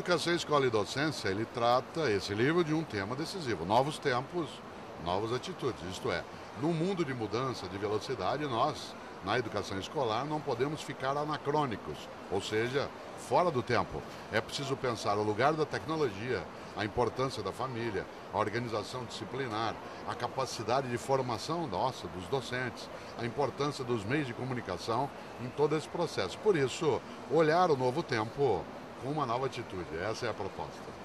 Educação, Escola e Docência, ele trata esse livro de um tema decisivo, novos tempos, novas atitudes. Isto é, num mundo de mudança, de velocidade, nós, na educação escolar, não podemos ficar anacrônicos, ou seja, fora do tempo. É preciso pensar o lugar da tecnologia, a importância da família, a organização disciplinar, a capacidade de formação nossa, dos docentes, a importância dos meios de comunicação em todo esse processo. Por isso, olhar o novo tempo com uma nova atitude. Essa é a proposta.